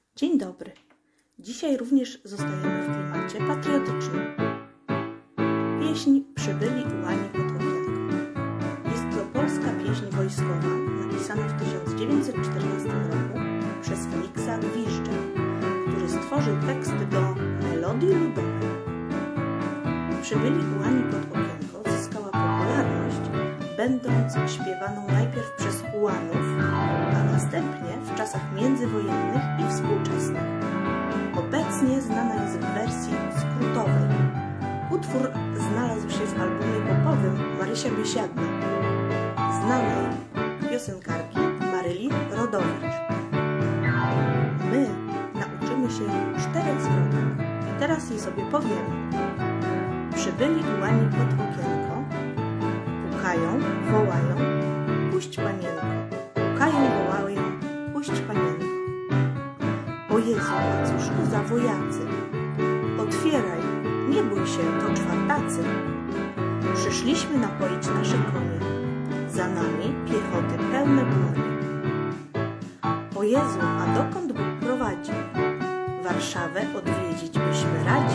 Dzień dobry. Dzisiaj również zostajemy w klimacie patriotycznym. Pieśń Przybyli ułani pod okienko. Jest to polska pieśń wojskowa, napisana w 1914 roku przez Feliksa Gwiżdża, który stworzył teksty do melodii ludowej. Przybyli ułani pod okienko zyskała popularność, będąc śpiewaną najpierw przez ułanów, a następnie w czasach międzywojennych i współczesnych. Obecnie znana jest w wersji skrótowej. Utwór znalazł się w albumie popowym Marysia Biesiadna, znanej piosenkarki Maryli Rodowicz. My nauczymy się 4 zwrotek i teraz je sobie powiemy. Przybyli ułani pod okienko, pukają, wołają, puść panienko. Pukają, wołają, puść panienko. O Jezu, macuszko, za wojacy, otwieraj, nie bój się, to czwartacy. Przyszliśmy napoić nasze konie, za nami piechoty pełne dłonie. O Jezu, a dokąd Bóg prowadzi? Warszawę odwiedzić byśmy radzi.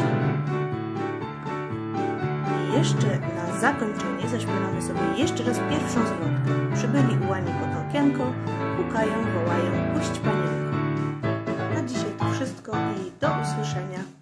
I jeszcze na zakończenie zaśpiewamy sobie jeszcze raz pierwszą zwrotkę. Przybyli ułani pod okienko, pukają, wołają, puść panienko. Na dzisiaj to wszystko i do usłyszenia.